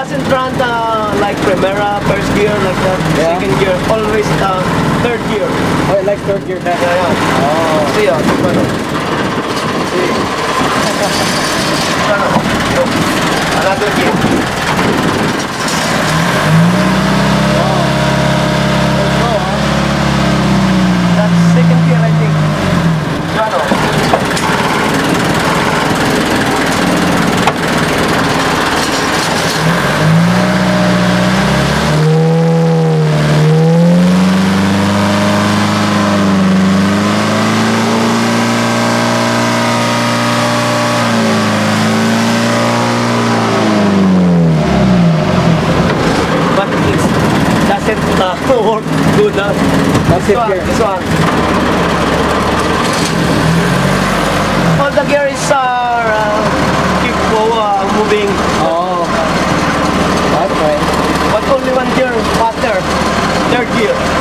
doesn't run like Primera, first gear like that. Yeah. Second gear, always third gear. Oh, it likes third gear back. Yeah, yeah. Oh. See, ano? See. Ano? Another gear. That's second gear, I think. Ano? Work good. That's it here. This one. All the gears are keep moving. Oh. Okay. But only one gear faster. Third gear.